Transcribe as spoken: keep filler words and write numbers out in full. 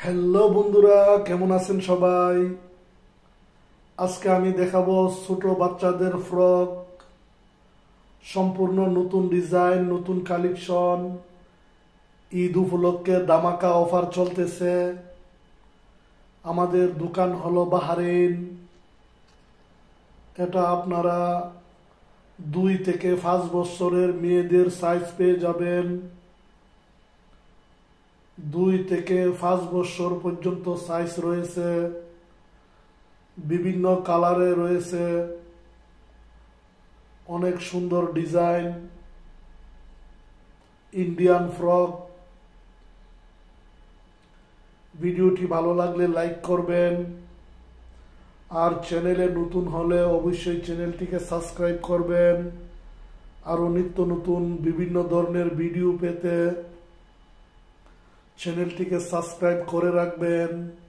Hello বন্ধুরা, কেমন আছেন সবাই? আজকে আমি দেখাবো ছোট বাচ্চাদের ফ্রক, সম্পূর্ণ নতুন ডিজাইন, নতুন কালেকশন। ঈদ উপলক্ষে ধামাকা অফার চলতেছে। আমাদের দোকান হলো বাহারিন। এটা আপনারা দুই থেকে পাঁচ বছরের মেয়েদের সাইজ পেয়ে যাবেন। দুই থেকে পাঁচ বছর পর্যন্ত সাইজ রয়েছে, বিভিন্ন কালারে রয়েছে, অনেক সুন্দর ডিজাইন, ইন্ডিয়ান ফ্রক। ভিডিওটি ভালো লাগলে লাইক করবেন, আর চ্যানেলে নতুন হলে অবশ্যই চ্যানেলটিকে সাবস্ক্রাইব করবেন। আরও নিত্য নতুন বিভিন্ন ধরনের ভিডিও পেতে চ্যানেলটিকে সাবস্ক্রাইব করে রাখবেন।